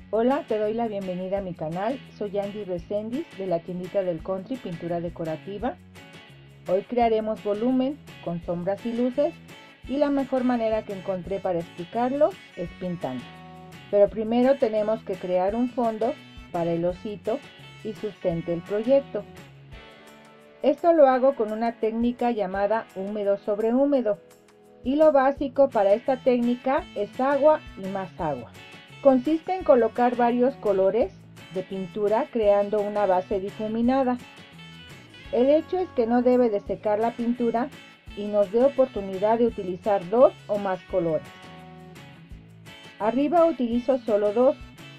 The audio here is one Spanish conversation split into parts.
Hola, te doy la bienvenida a mi canal. Soy Andy Resendiz de la tiendita del Country Pintura Decorativa. Hoy crearemos volumen con sombras y luces y la mejor manera que encontré para explicarlo es pintando. Pero primero tenemos que crear un fondo para el osito y sustente el proyecto. Esto lo hago con una técnica llamada húmedo sobre húmedo y lo básico para esta técnica es agua y más agua. Consiste en colocar varios colores de pintura creando una base difuminada. El hecho es que no debe de secar la pintura y nos dé oportunidad de utilizar dos o más colores. Arriba utilizo solo dos.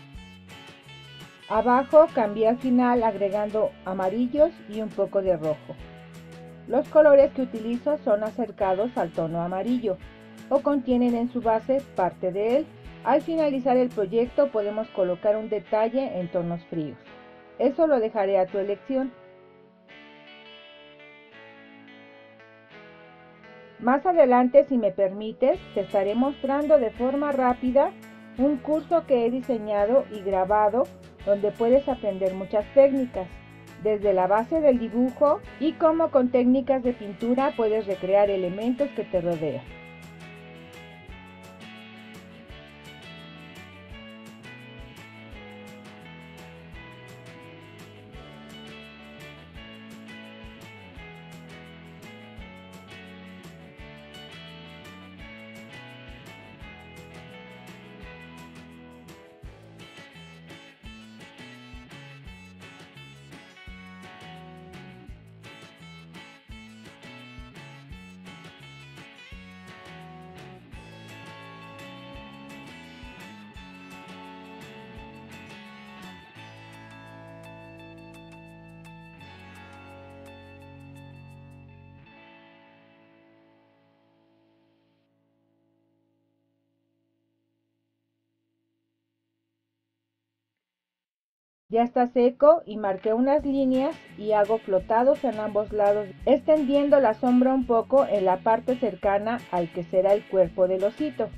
Abajo cambié al final agregando amarillos y un poco de rojo. Los colores que utilizo son acercados al tono amarillo o contienen en su base parte de él. Al finalizar el proyecto podemos colocar un detalle en tonos fríos. Eso lo dejaré a tu elección. Más adelante, si me permites, te estaré mostrando de forma rápida un curso que he diseñado y grabado donde puedes aprender muchas técnicas, desde la base del dibujo y cómo con técnicas de pintura puedes recrear elementos que te rodean. Ya está seco y marqué unas líneas y hago flotados en ambos lados, extendiendo la sombra un poco en la parte cercana al que será el cuerpo del osito.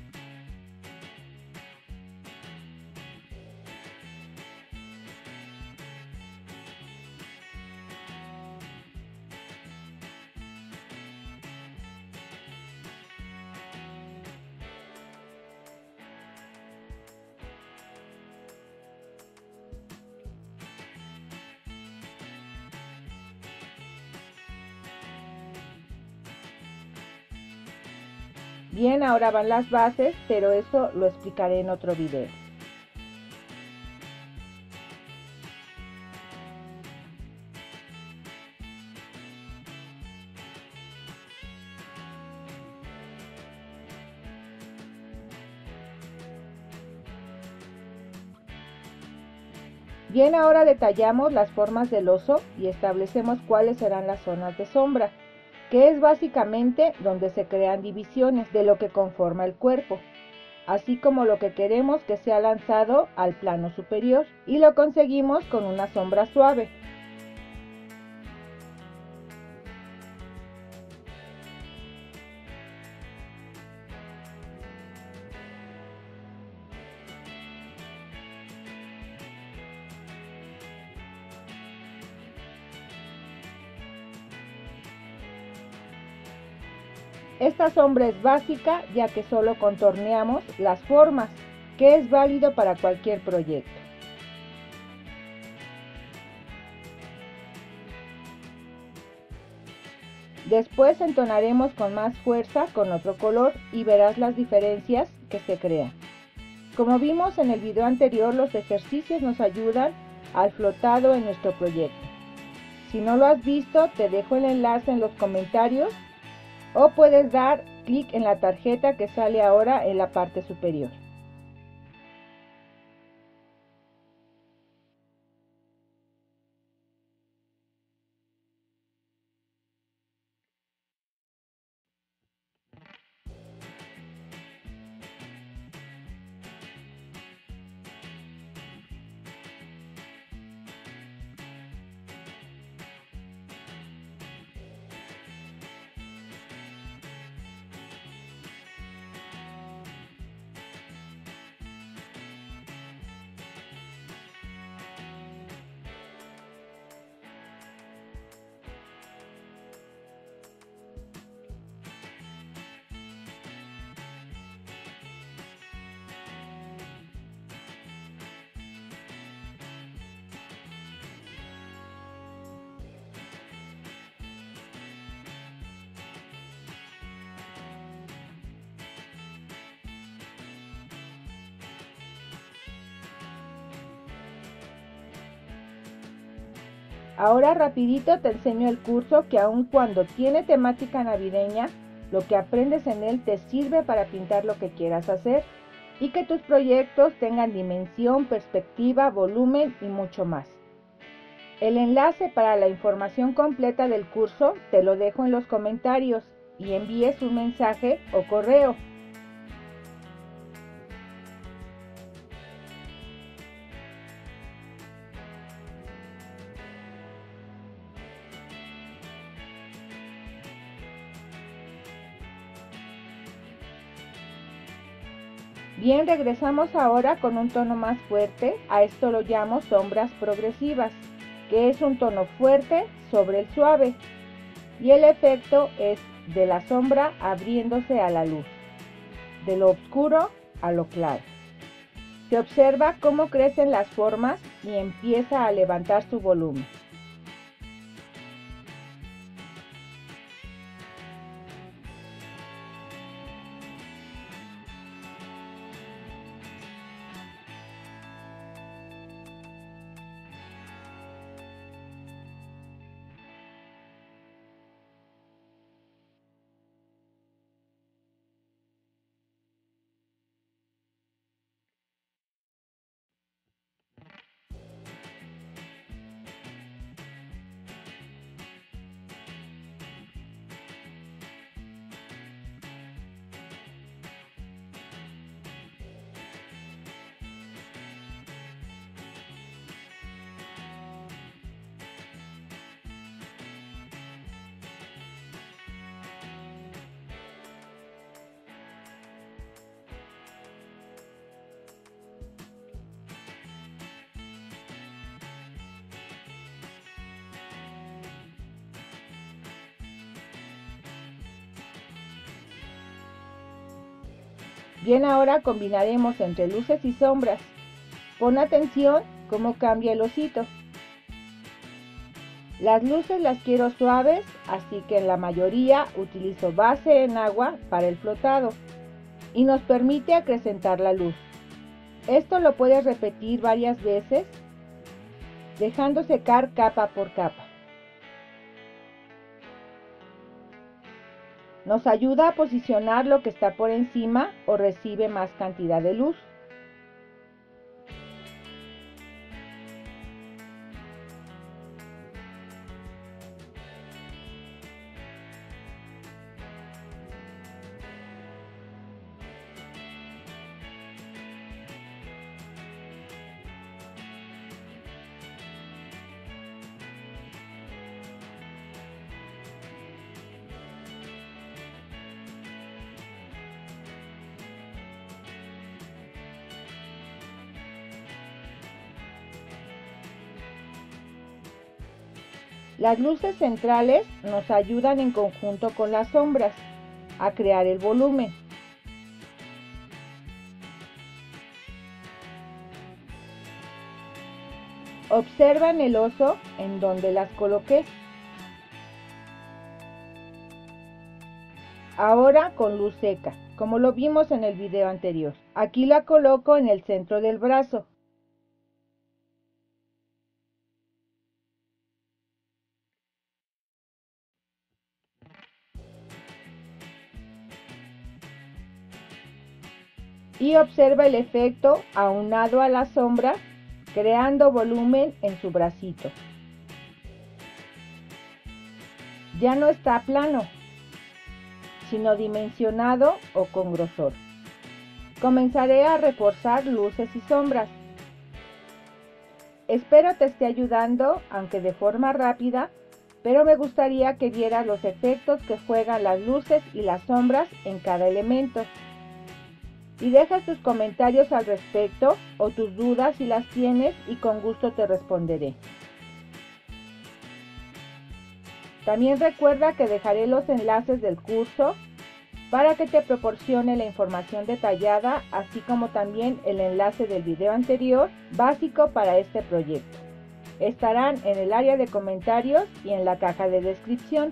Bien, ahora van las bases, pero eso lo explicaré en otro video. Bien, ahora detallamos las formas del oso y establecemos cuáles serán las zonas de sombra, que es básicamente donde se crean divisiones de lo que conforma el cuerpo, así como lo que queremos que sea lanzado al plano superior, y lo conseguimos con una sombra suave. Esta sombra es básica ya que solo contorneamos las formas, que es válido para cualquier proyecto. Después entonaremos con más fuerza con otro color y verás las diferencias que se crean. Como vimos en el video anterior, los ejercicios nos ayudan al flotado en nuestro proyecto. Si no lo has visto, te dejo el enlace en los comentarios o puedes dar clic en la tarjeta que sale ahora en la parte superior. Ahora rapidito te enseño el curso que aun cuando tiene temática navideña, lo que aprendes en él te sirve para pintar lo que quieras hacer y que tus proyectos tengan dimensión, perspectiva, volumen y mucho más. El enlace para la información completa del curso te lo dejo en los comentarios y envíes un mensaje o correo. Bien, regresamos ahora con un tono más fuerte. A esto lo llamo sombras progresivas, que es un tono fuerte sobre el suave. Y el efecto es de la sombra abriéndose a la luz, de lo oscuro a lo claro. Se observa cómo crecen las formas y empieza a levantar su volumen. Bien, ahora combinaremos entre luces y sombras. Pon atención cómo cambia el osito. Las luces las quiero suaves, así que en la mayoría utilizo base en agua para el flotado y nos permite acrecentar la luz. Esto lo puedes repetir varias veces, dejando secar capa por capa. Nos ayuda a posicionar lo que está por encima o recibe más cantidad de luz. Las luces centrales nos ayudan en conjunto con las sombras a crear el volumen. Observa en el oso en donde las coloqué. Ahora con luz seca, como lo vimos en el video anterior. Aquí la coloco en el centro del brazo. Y observa el efecto aunado a la sombra, creando volumen en su bracito. Ya no está plano, sino dimensionado o con grosor. Comenzaré a reforzar luces y sombras. Espero te esté ayudando, aunque de forma rápida, pero me gustaría que vieras los efectos que juegan las luces y las sombras en cada elemento. Y dejas tus comentarios al respecto o tus dudas si las tienes y con gusto te responderé. También recuerda que dejaré los enlaces del curso para que te proporcione la información detallada, así como también el enlace del video anterior básico para este proyecto. Estarán en el área de comentarios y en la caja de descripción.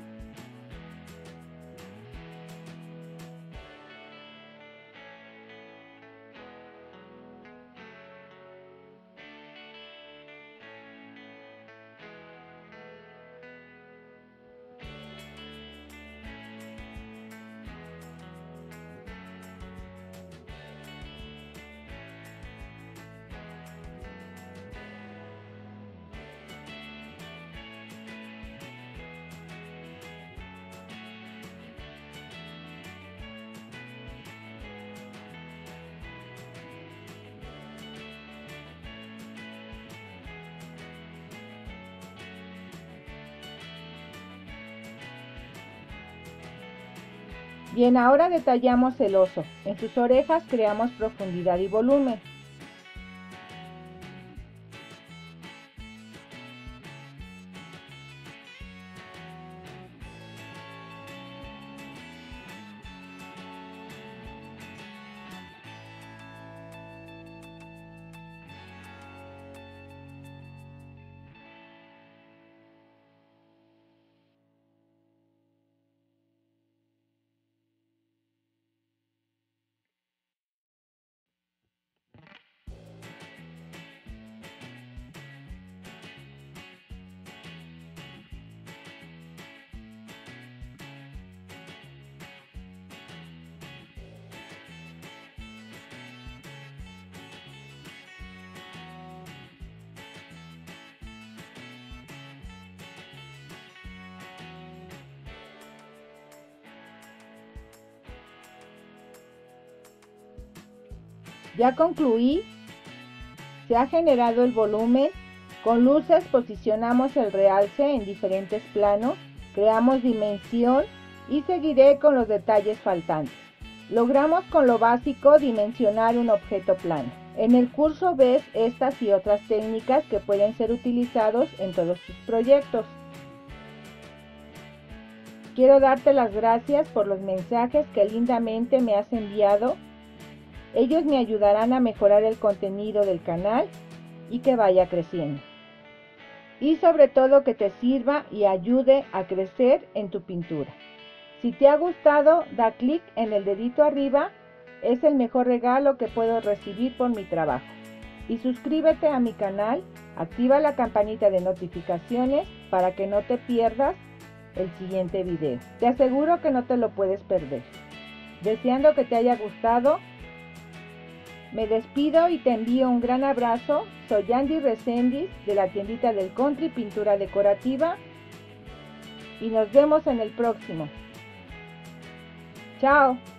Bien, ahora detallamos el oso. En sus orejas creamos profundidad y volumen. Ya concluí. Se ha generado el volumen. Con luces posicionamos el realce en diferentes planos, creamos dimensión y seguiré con los detalles faltantes. Logramos con lo básico dimensionar un objeto plano. En el curso ves estas y otras técnicas que pueden ser utilizados en todos tus proyectos. Quiero darte las gracias por los mensajes que lindamente me has enviado. Ellos me ayudarán a mejorar el contenido del canal y que vaya creciendo. Y sobre todo que te sirva y ayude a crecer en tu pintura. Si te ha gustado, da clic en el dedito arriba. Es el mejor regalo que puedo recibir por mi trabajo. Y suscríbete a mi canal, activa la campanita de notificaciones para que no te pierdas el siguiente video. Te aseguro que no te lo puedes perder. Deseando que te haya gustado, me despido y te envío un gran abrazo. Soy Yandy Reséndiz de la tiendita del Country Pintura Decorativa y nos vemos en el próximo. Chao.